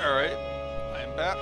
Alright, I'm back.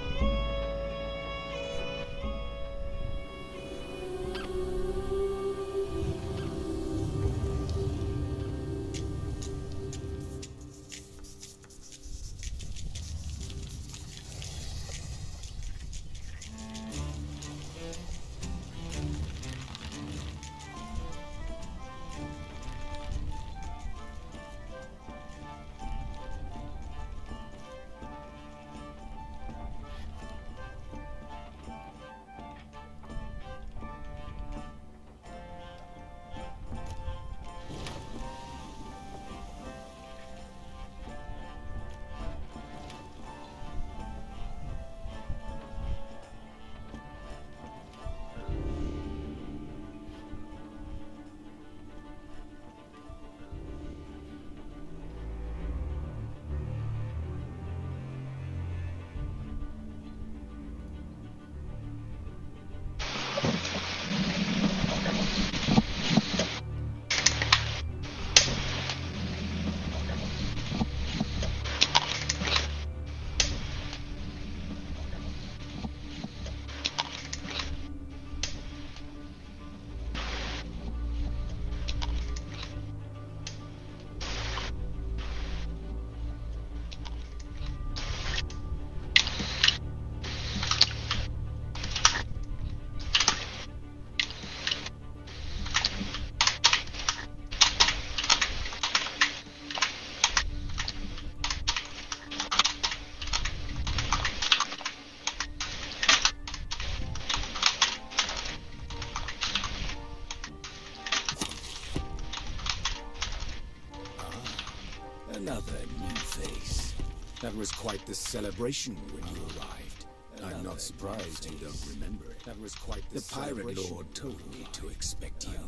Another new face. That was quite the celebration when you arrived. I'm not surprised you don't remember it. That was quite the Pirate Lord told me to expect you.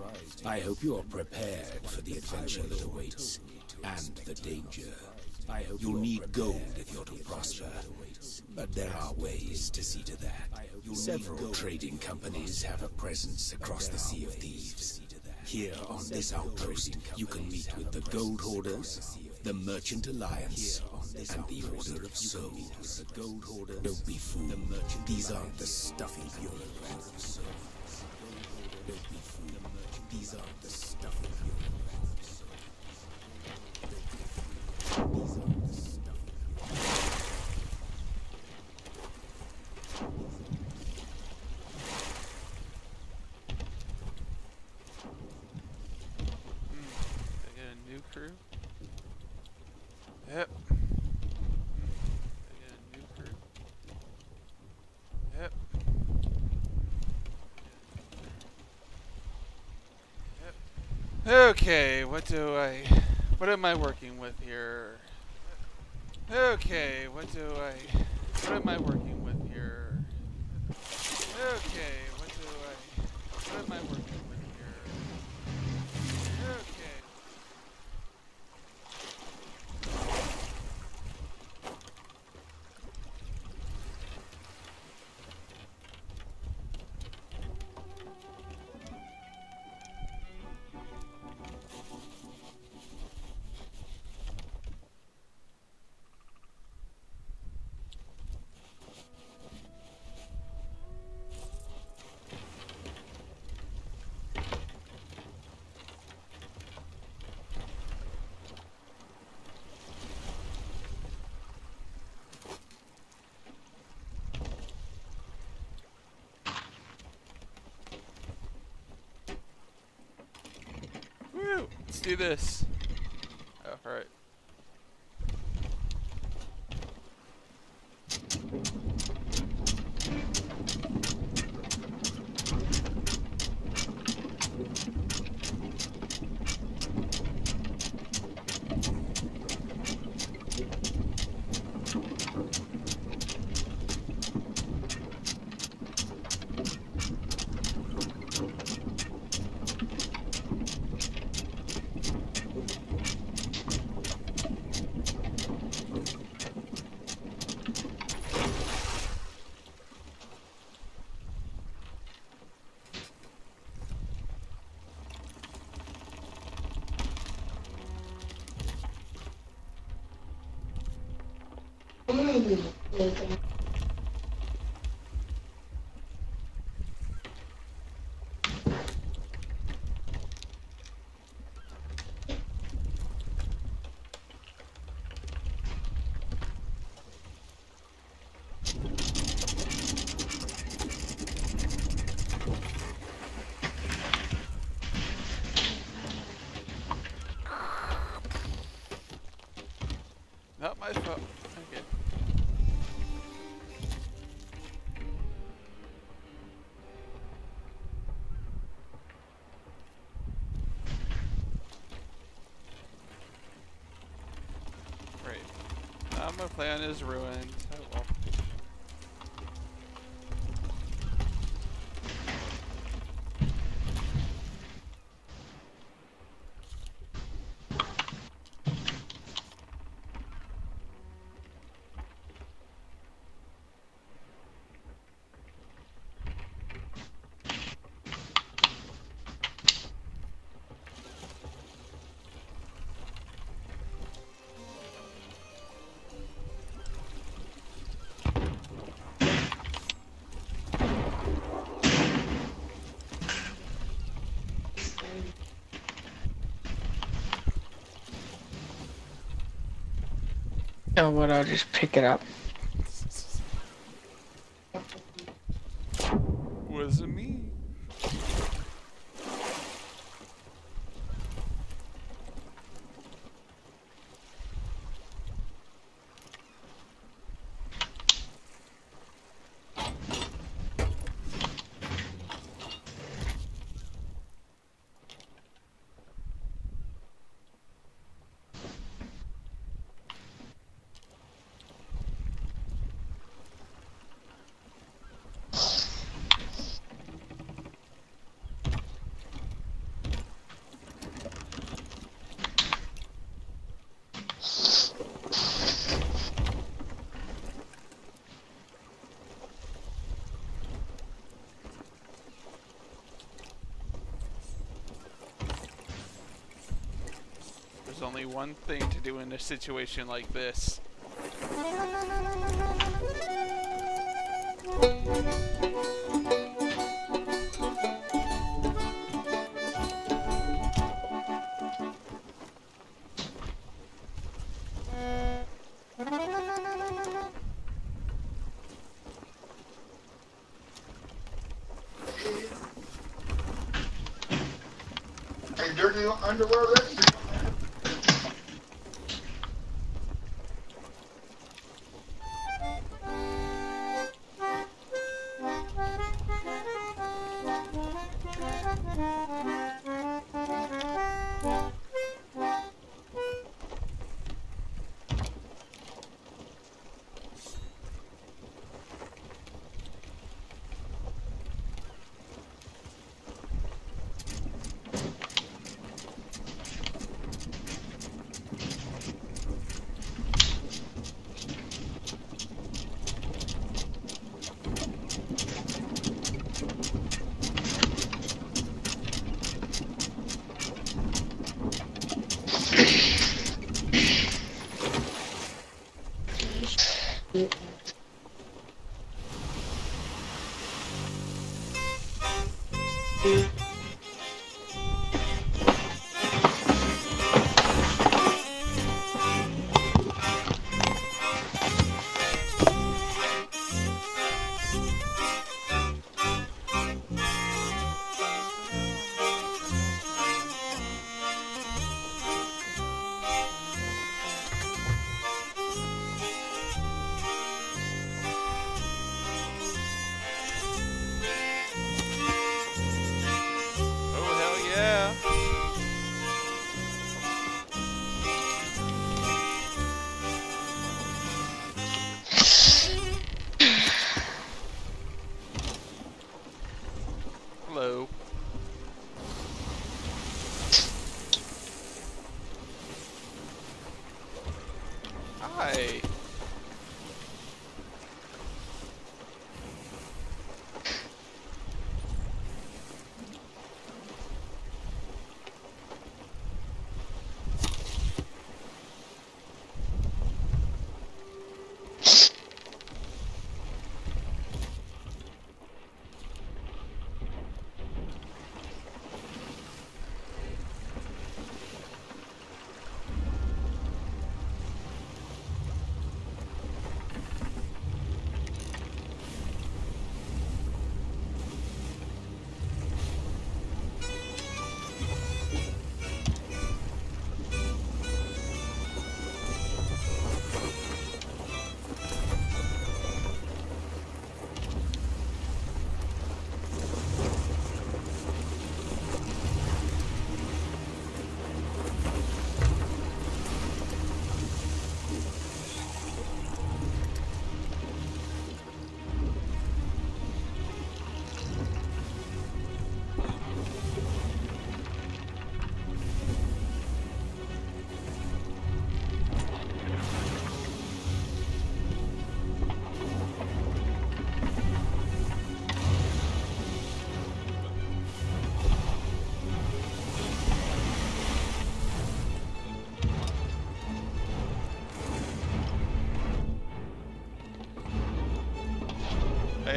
I hope you're prepared for the adventure that awaits and the danger. You'll need gold if you're to prosper, but there are ways to see to that. Several trading companies have a presence across the Sea of Thieves. Here on this outpost, you can meet with the Gold Hoarders, the Merchant Alliance, and the Order of Souls. Don't be fooled. These aren't the stuffy bureaucrats. Don't be fooled. These aren't the stuffy bureaucrats. These aren't the stuffy bureaucrats. Crew. Yep. I got a new crew. Yep. Yep. Okay, what am I working with here? Okay, what am I working with here? Okay, what am I working with here? Okay. Let's do this. Oh, alright. Not my fault. Okay. Great. Now my plan is ruined. Oh well. Oh, what? I'll just pick it up. Wasn't me. There's only one thing to do in a situation like this. Hey, dirty underwear ready?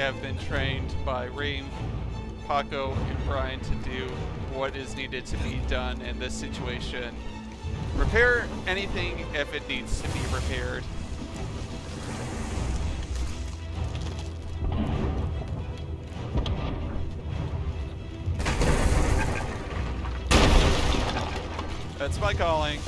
have been trained by Rain, Paco, and Brian to do what is needed to be done in this situation. Repair anything if it needs to be repaired. That's my calling.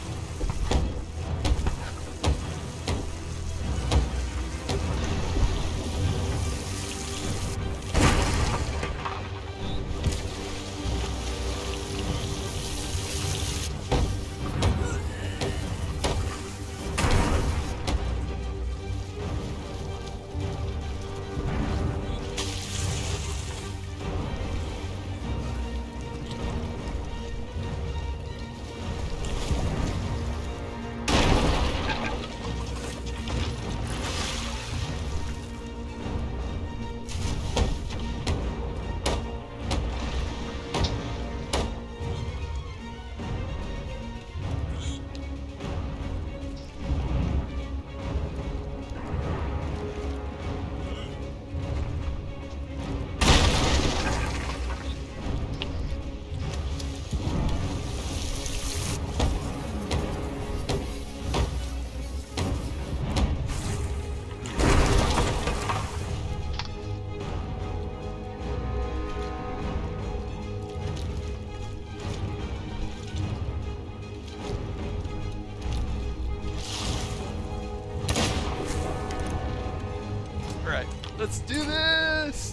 Let's do this!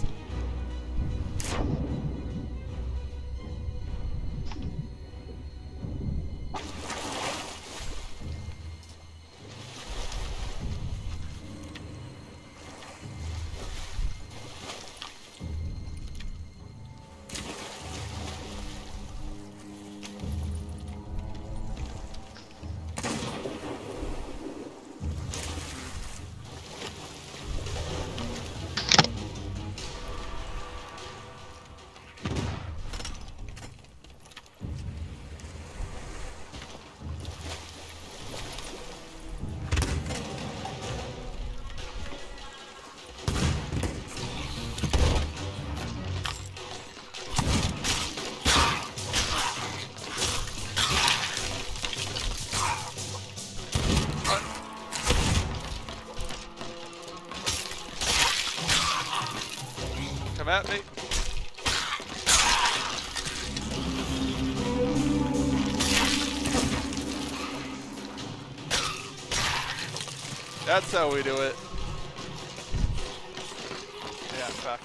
Come at me. That's how we do it. Yeah, fuck.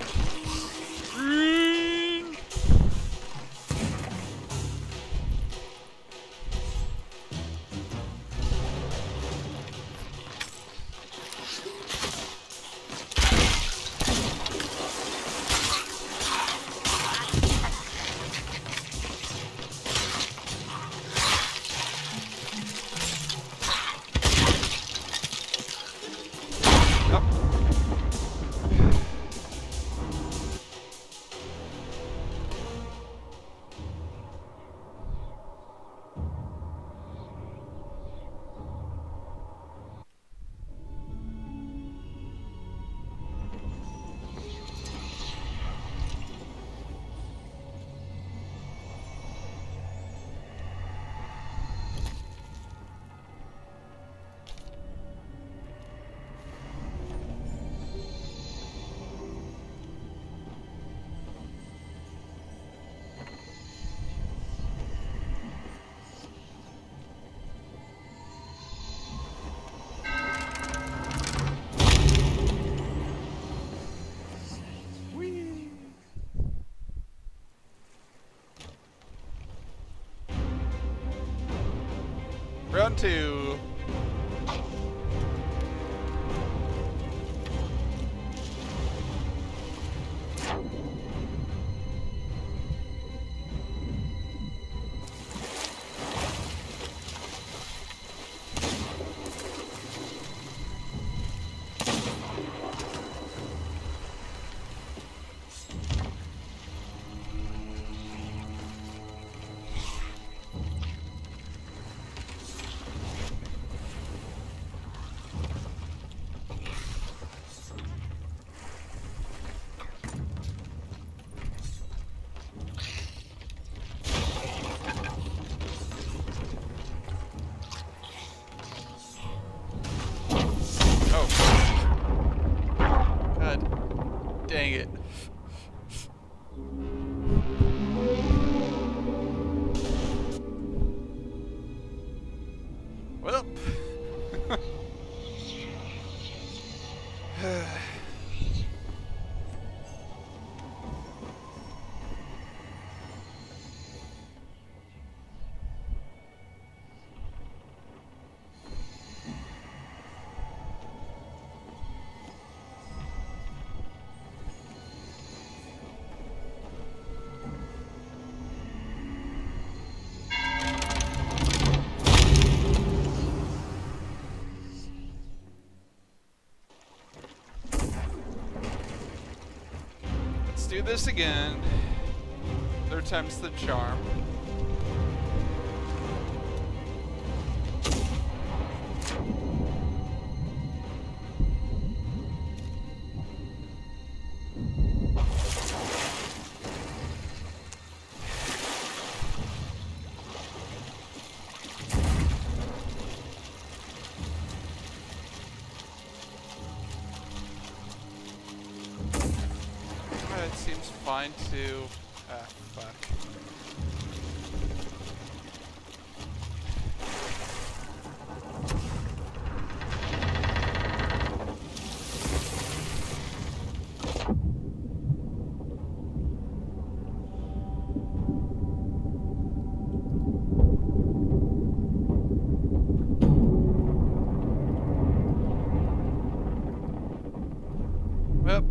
Round two. Dang it. Well. Do this again. Third time's the charm. It seems fine to... ah, fuck. Well.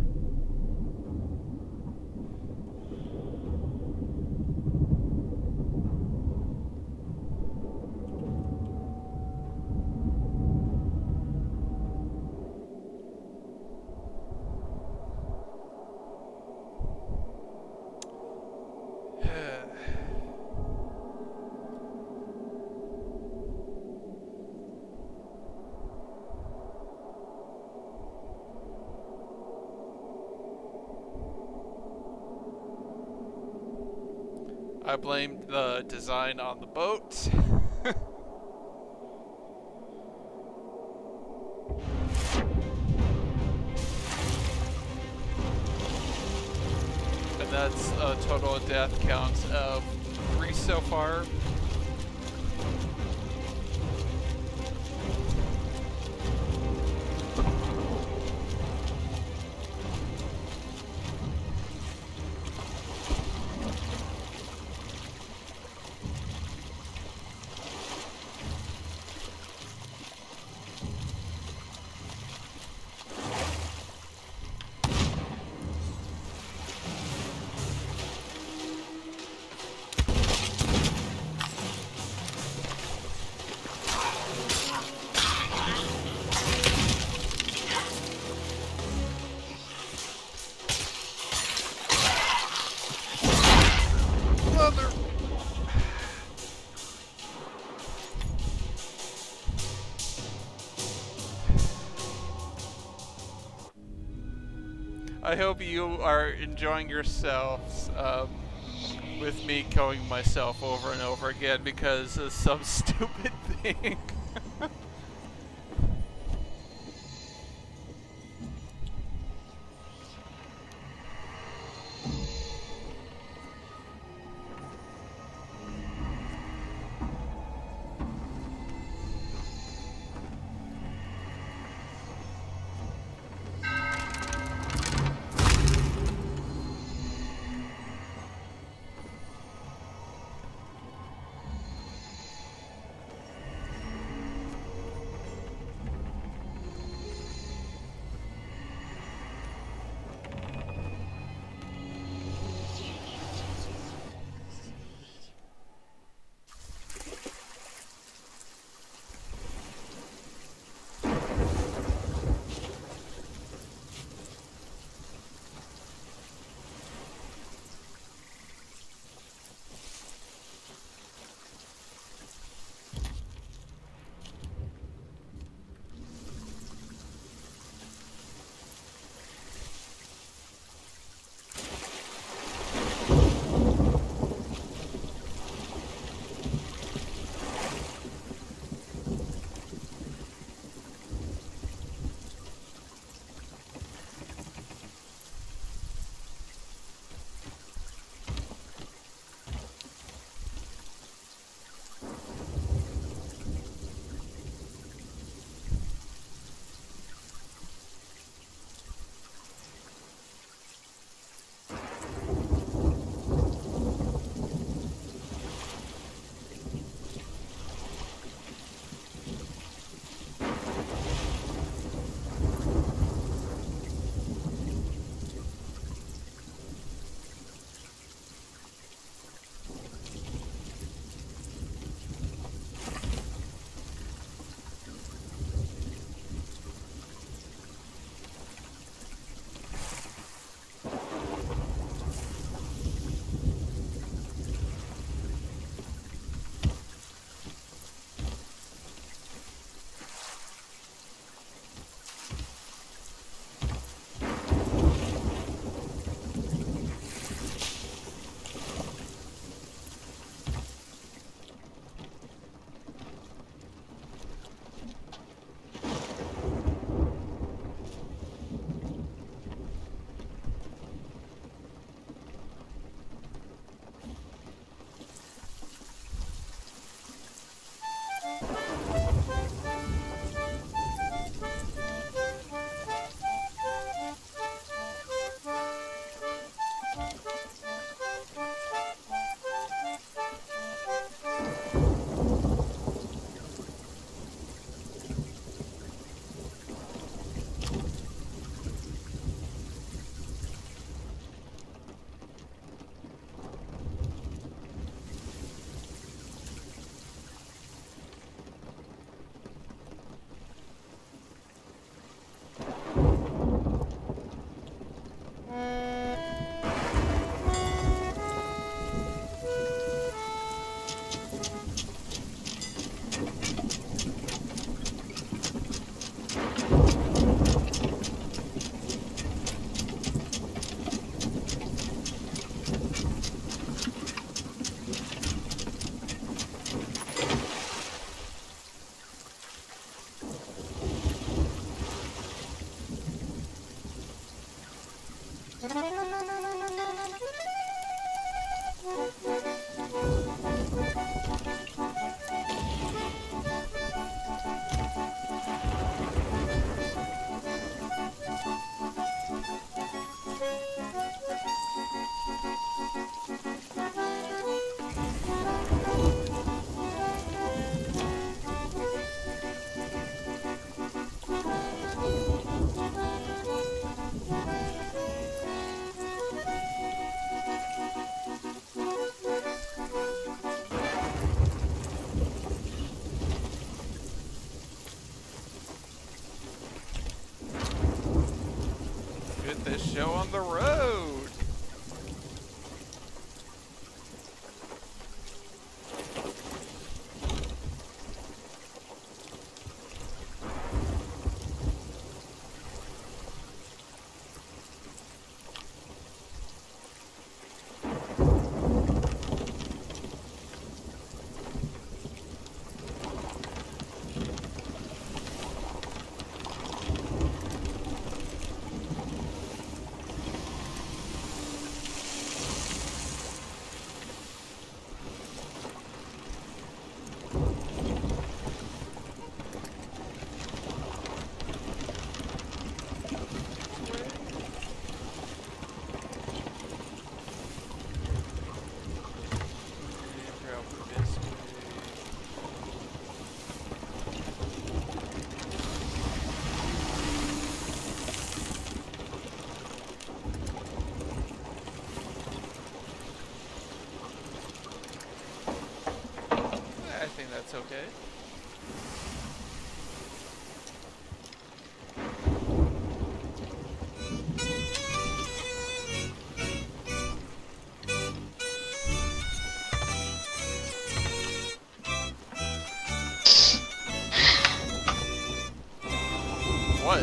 I blamed the design on the boat. And that's a total death count of 3 so far. I hope you are enjoying yourselves with me killing myself over and over again because of some stupid thing. show on the road. I think that's okay. What?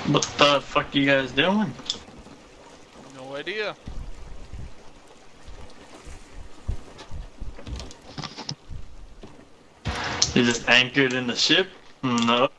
What the fuck you guys doing? No idea. You just anchored in the ship? No.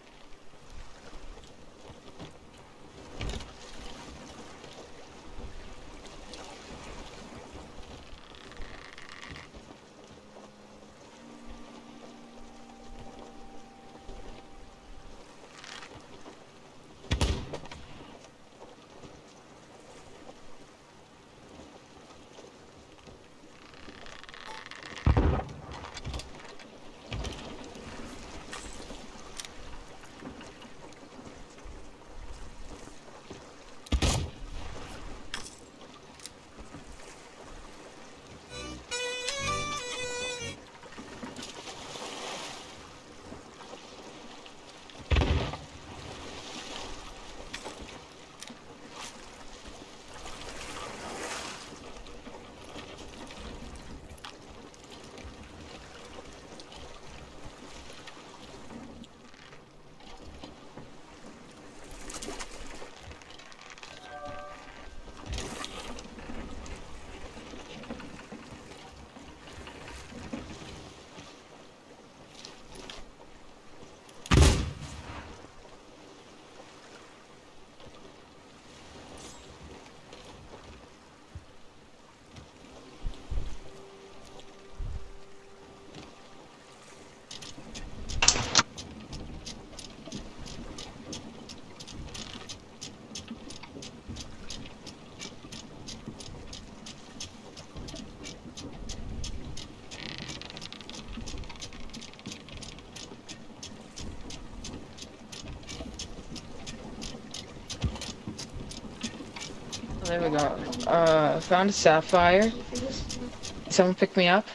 There we go. Found a sapphire. Someone pick me up?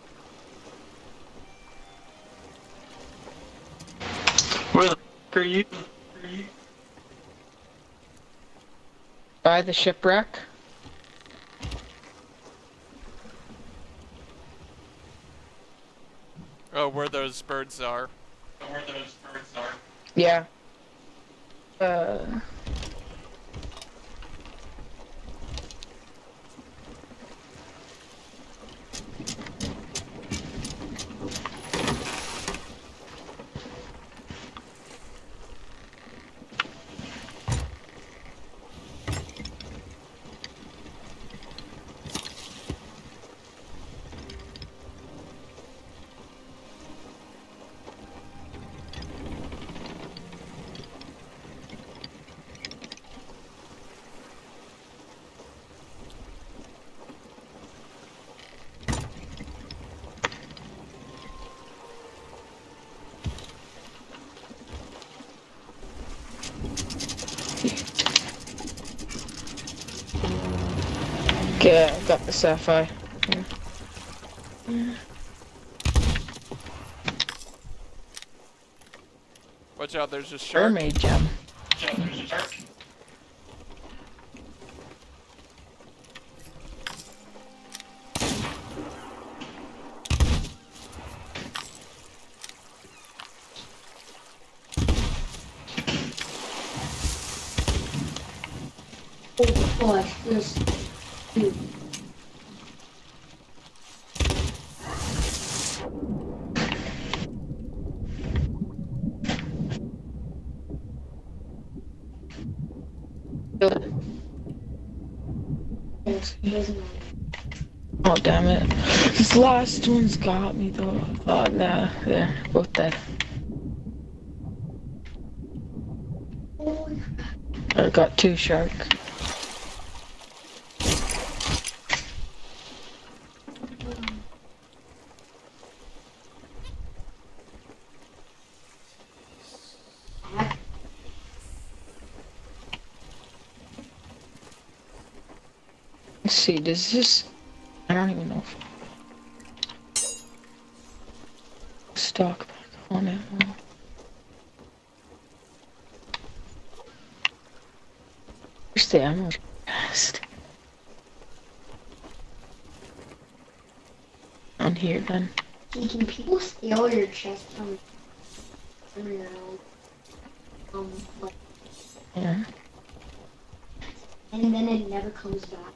Where the fuck are you? By the shipwreck. Oh, where those birds are. Yeah. Okay, I got the sapphire. Watch out, there's a shark. Mermaid gem. Oh gosh, this. Oh damn it. This last one's got me though. Oh nah, they're both dead. I got two sharks. Let's see, does this... I don't even know if... Stock back on it. Where's the ammo chest? On here then. Can people steal your chest from your like Yeah. And then it never comes back.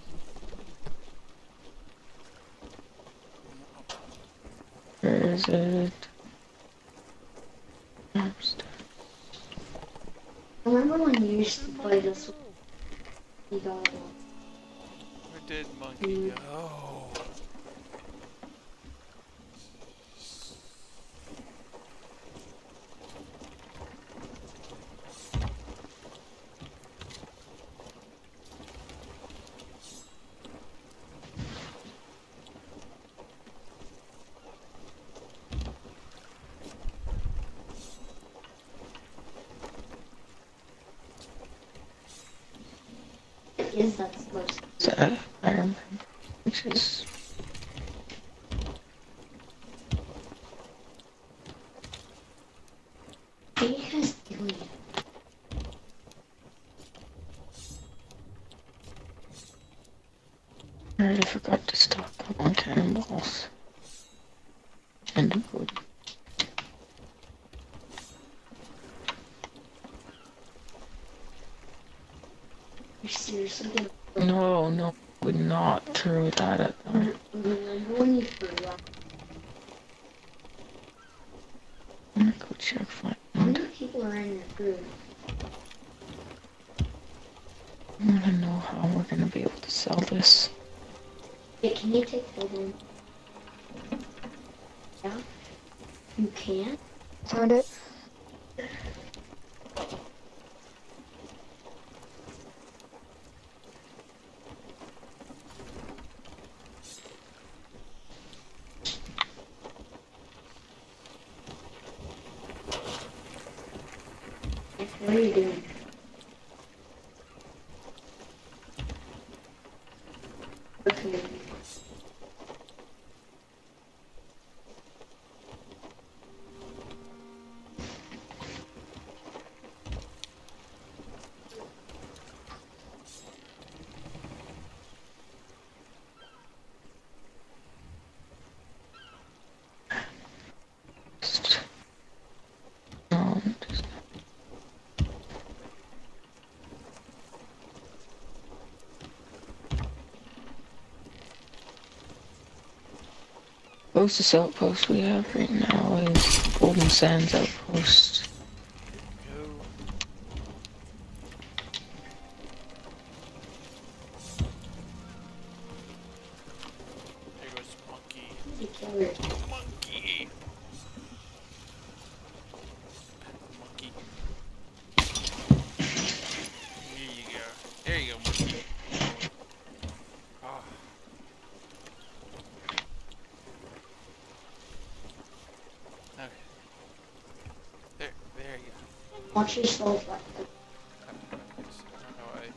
Where is it? Upstairs. Remember when you used to play this with you got Where did Monkey go? is that supposed to It's a fireman, which is What are you guys doing? I already forgot to stock up on cannonballs and wood. You're seriously gonna No, would not throw that at them. remember when you threw that? I'm gonna go check for How it. many people are in your group? I wanna know how we're gonna be able to sell this. Hey, can you take children? Yeah? You can? Found it. What are you doing? Okay. Just closest outpost we have right now is Golden Sands Outpost. Go. There goes Monkey. You killed it. Monkey. Monkey. There you go. There you go, Monkey. Oh. Okay. There you go. Watch yourself like that. I don't know why.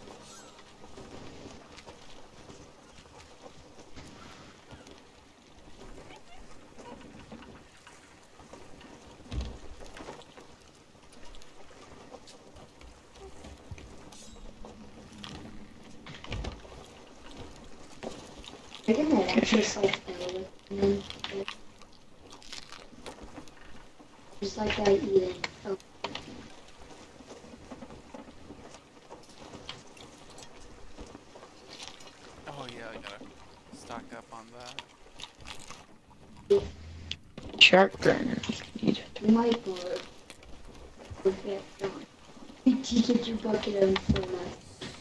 You're gonna watch yourself fail and then just like that eating. Oh, Oh yeah, I gotta stock up on that. Shark burner if needed. you might forget John. Did you get your bucket of so much?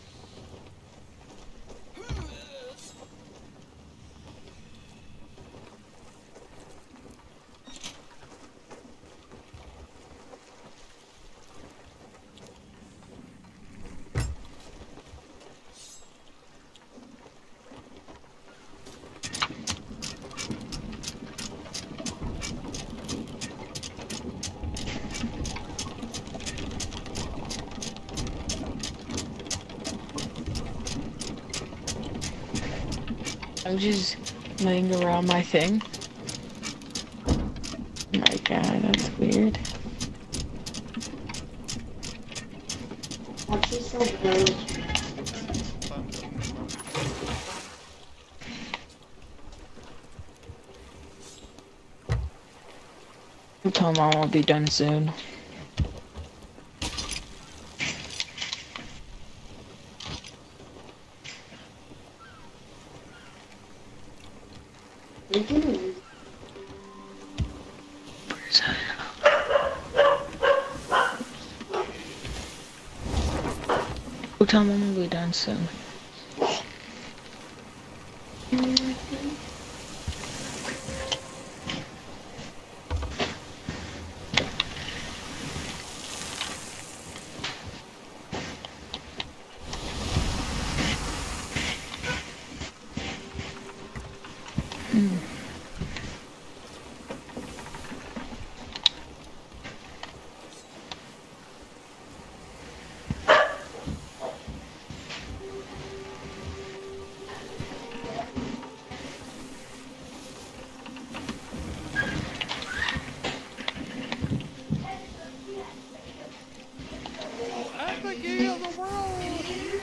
I'm just laying around my thing. My god, that's weird. Watch yourself fail. I'm telling Mom I'll be done soon. They do. We'll tell them I'm gonna be done soon. Abigail the world! Yeah!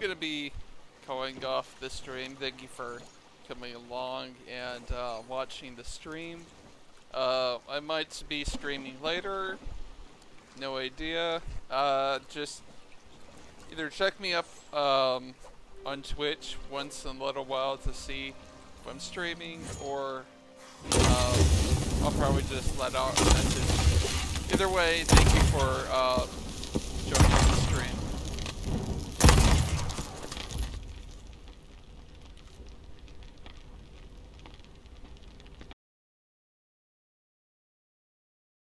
gonna be calling off the stream. Thank you for coming along and watching the stream. I might be streaming later. No idea. Just either check me up on Twitch once in a little while to see if I'm streaming, or I'll probably just let out a message. Either way, thank you for